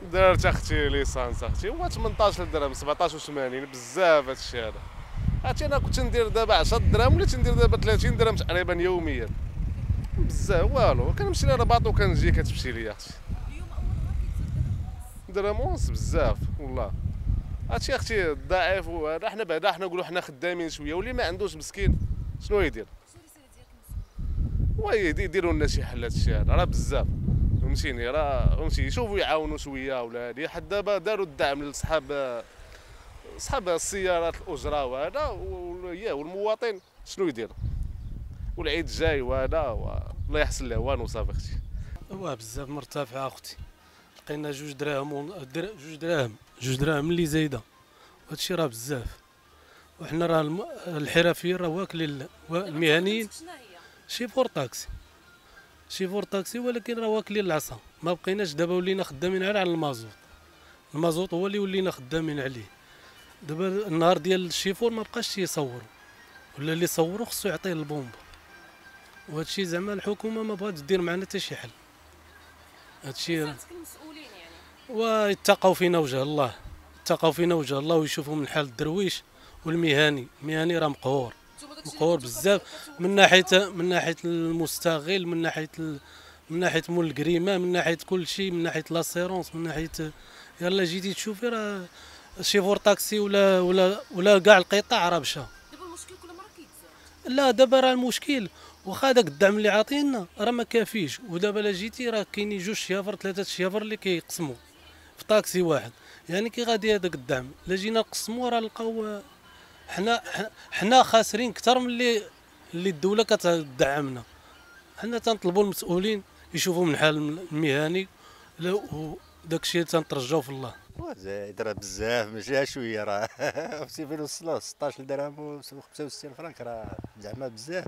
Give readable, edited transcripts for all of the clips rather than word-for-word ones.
درت اختي ليسانس اختي هو 18 درهم 17 و80 بزاف هذا الشيء هذا. عرفتي انا كنت ندير دابا 10 دراهم وليت ندير دابا 30 درهم تقريبا يوميا. بزاف والو كنمشي للرباط وكنجي كتمشي ليا اختي. درهم ونص بزاف والله. هادشي اختي الضعيف وهذا حنا بعدا حنا نقولوا حنا خدامين شويه واللي ما عندوش مسكين شنو يدير؟ يديروا لنا شي حل هادشي هذا راه بزاف فهمتيني راه فهمتي يشوفوا يعاونوا شويه ولا هادي حد دابا داروا الدعم لصحاب السيارات الاجره وهذا والمواطن شنو يدير؟ والعيد جاي وهذا الله يحسن له والو صافي اختي. هو بزاف مرتفعه اختي. لقينا جوج دراهم اللي زايده وهادشي راه بزاف. وحنا راه الحرفيين راه واكلين المهنيين شي فور طاكسي ولكن راه واكلين العصا. ما بقيناش دابا ولينا خدامين على المازوط هو اللي ولينا خدامين عليه. دابا النهار ديال الشيفور ما بقاش يصوروا ولا اللي يصوروا خصو يعطيه البومب. وهادشي زعما الحكومه ما بغاتش دير معنا حتى شي حل. هادشي المسؤولين يعني ويتقوا فينا وجه الله ويشوفوا من حال الدرويش والمهني. المهني راه مقهور بزاف من ناحيه المستغل، من ناحيه مول الكريمه، من ناحيه كل شيء، من ناحيه لاسيرونس، من ناحيه يلا جيتي تشوفي راه شيفور طاكسي ولا كاع القطاع راه مشى. دابا المشكل كل مره كيتزاد. لا دابا راه المشكل واخا داك الدعم اللي عاطينا راه ما كافيش. ودابا لا جيتي راه كاينين 2 شيافر 3 شيافر اللي كيقسموا في طاكسي واحد. يعني كي غادي هذاك الدعم لا جينا نقسموا راه نلقاو حنا خاسرين اكثر من اللي الدوله كتدعمنا. حنا تنطلبوا المسؤولين يشوفوا من حال المهني وداك الشيء تنترجاو في الله. زايد راه بزاف ماشي شويه راه في فين وصلوا 16 درهم و 65 فرانك راه زعما بزاف.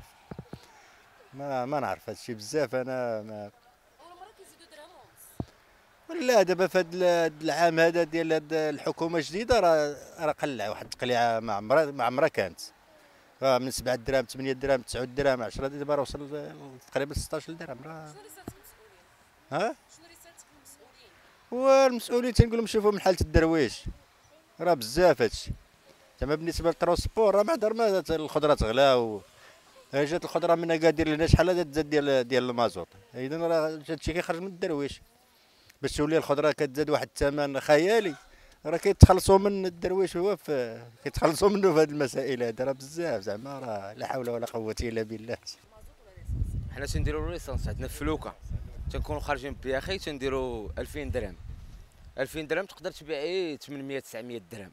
ما نعرف هادشي بزاف انا ما اول مره كيزيدوا درهم ونص. لا دابا في هذا العام هذا ديال هاد الحكومه الجديده راه قلع واحد التقليعه ما عمرها كانت. من 7 دراهم 8 دراهم 9 دراهم 10 دابا راه وصل تقريبا 16 درهم راه. شنو رسالتك للمسؤولين؟ ها شنو رسالتك للمسؤولين؟ والمسؤولين تنقول لهم شوفوا من حاله الدرويش راه بزاف هادشي. زعما بالنسبه للترونسبور راه ما هضر ما الخضره تغلا جات الخضره من اكادير لهنا شحال هذا تزاد ديال المازوط. اذا راه هادشي كيخرج من الدرويش باش تولي الخضره كتزاد واحد الثمن خيالي. راه كيتخلصوا من الدرويش هو كيتخلصوا منه في هذه المسائل هذه راه بزاف زعما راه لا حول ولا قوه الا بالله. حنا تنديروا ليسانس عندنا في فلوكه تنكونوا خارجين بيا اخي تنديروا 2000 درهم. 2000 درهم تقدر تبيع 800 900 درهم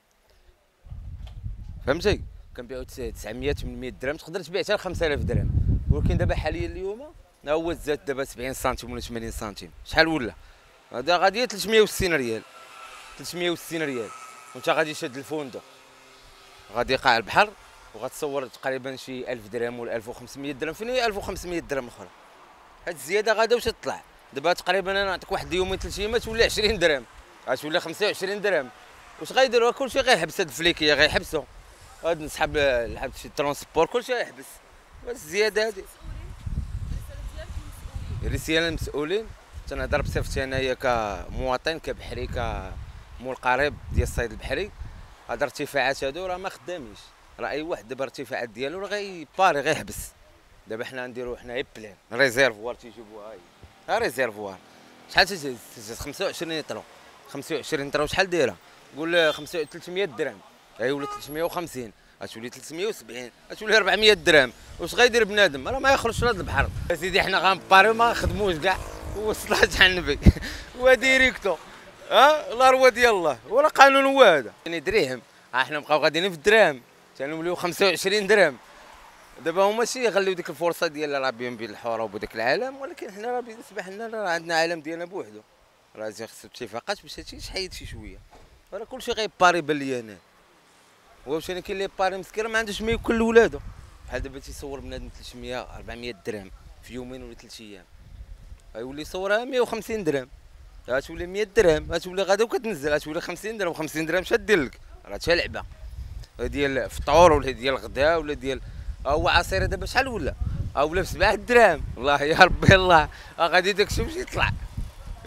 فهمتي. كنبيعوا 900 800 درهم تقدر تبيع حتى 5000 درهم. ولكن دابا حاليا اليوم هو زاد دابا 70 سنتيم ولا 80 سنتيم شحال ولا هذا غادي 360 ريال 360 ريال. وانت غادي شاد الفندق غادي يقع البحر وغتصور تقريبا شي 1000 درهم ولا 1500 درهم. فين هي 1500 درهم اخرى؟ هاد الزياده غادا واش تطلع دابا تقريبا انا نعطيك واحد يومين 3 ايام تولي 20 درهم غتولي 25 درهم. واش غيديروا؟ كلشي غيحبس هاد الفليكيه غيحبسوا هاد نصحاب شي ترونسبور كلشي غيحبس. الزياده هادي رساله للمسؤولين. تنهضر بصفتي انايا كمواطن كبحري كمول قريب ديال الصيد البحري. هاد الارتفاعات هادو راه ما خدامينش. راه اي واحد دابا الارتفاعات ديالو راه غيباري غيحبس. دابا حنا نديرو حنا هي بلان ريزيرفوار تيجيبوها ها ريزيرفوار شحال تزيد 25 طرو 25 طرو شحال دايره؟ قول 300 درهم هي ولا 350 غتولي 370 غتولي 400 درهم. واش غيدير بنادم؟ راه ما يخرجش لهاد البحر سيدي. حنا غنباريو ما نخدموش كاع وصلات على النبي وديريكتو لا روا ديال الله ولا قانون هو هذا. يعني دراهم حنا نبقاو غاديين في الدراهم تنوليو 25 درهم. دابا هما ماشي يغليو ديك الفرصه ديال راه بين الحروب وداك العالم. ولكن حنا راه بالنسبه لنا راه عندنا عالم ديالنا بوحدو. راه خصو اتفاقات باش هادشي يحيد شي شويه. راه كلشي غيباري بان لي انا. واش انا كاين اللي باري مسكين ما عندوش ما ياكل لولادو. بحال دابا تيصور بنادم 300 400 درهم في يومين ولا 3 ايام غيولي يصورها 150 درهم غتولي 100 درهم غتولي غادا وكتنزل غتولي 50 درهم 50 درهم اش دير لك؟ راه حتى لعبه ديال فطور ولا ديال الغداء ولا ديال هو عصير دابا شحال ولا ب 7 دراهم. والله يا ربي الله غادي داكشي واش يطلع.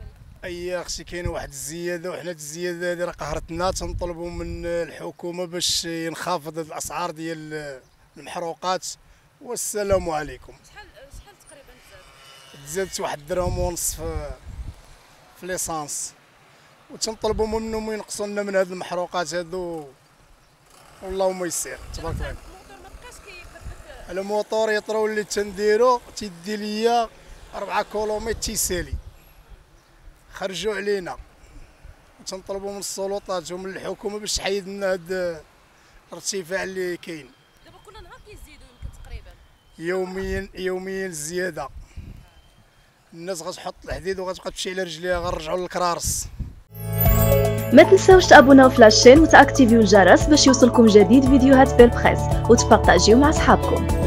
اي خصي كاينه واحد الزياده، وحنا الزياده هذه راه قهرتنا. تنطلبوا من الحكومه باش ينخفض الاسعار ديال المحروقات. والسلام عليكم. شحال تقريبا تزادت واحد درهم ونص في ليسانس، وتنطلبوا منهم ينقصوا لنا من هاد المحروقات هادو، والله يسير تبارك الله. الموتور ما بقاش كيكبر لك. الموتور يطرو اللي تنديرو تيدي ليا 4 كيلومتر تيسالي، خرجوا علينا. تنطلبوا من السلطات ومن الحكومه باش تحيد لنا هاد الارتفاع اللي كاين. دابا كل نهار كيزيدوا يمكن تقريبا يوميا الزياده. الناس غتحط الحديد وغتبقى تمشي على رجليها، غنرجعوا للكرارس. ما تنساوش تابوناو في لاشين وتاكتيفيو الجرس باش يوصلكم جديد فيديوهات بالبريس وتبارطاجيو مع صحابكم.